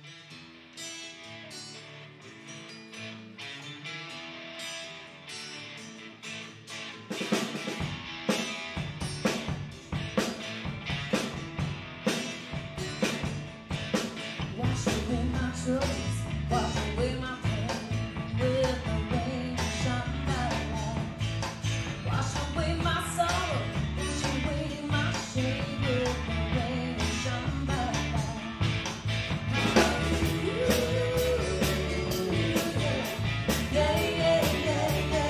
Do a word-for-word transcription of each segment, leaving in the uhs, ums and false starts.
Wash away my troubles, wash away my pain with the rain, shine my light. Wash away my sorrow, wash away my shame with the rain, shine my light. Yeah, yeah, yeah, yeah, yeah.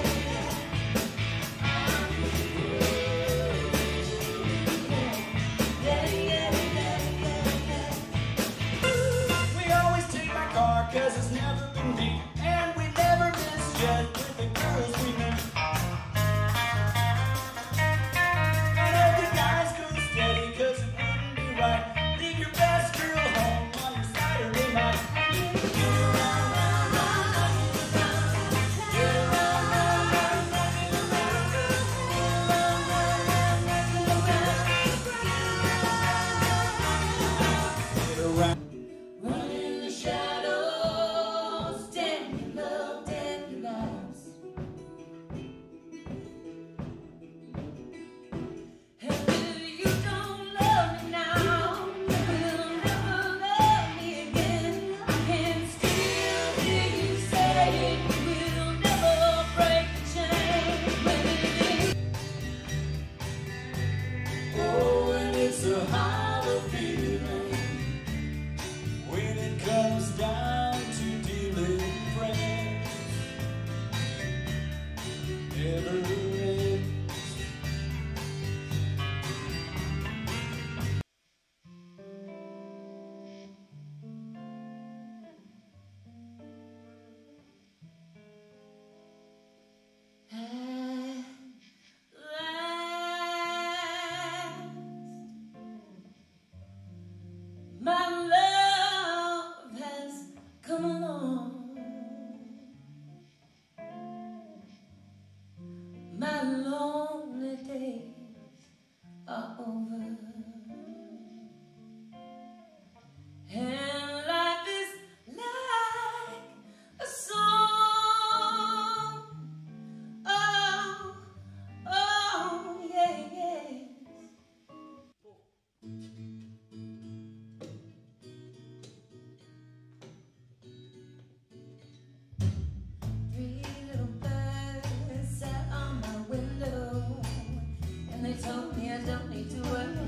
Yeah, yeah, yeah, yeah, yeah. We always take my car cause it's never been beat, and we never miss jet with the girls we met. And all the guys go steady cause it wouldn't be right. Leave your best girl home on your Saturday night. Get around, round, round, get around, round, round, get around, get around. Run in the shadows, damn your love, damn your lies. And if you don't love me now, you will never love me again. I can still hear you say you will never break the chain. When it is Oh, and it's a hollow feeling when it comes down to dealing friends. Never ends. at last. My love has come along. My lonely days are over, and life is like a song. Oh, oh, yeah, yeah. Three little birds sat on my window, and they told me I don't need to worry.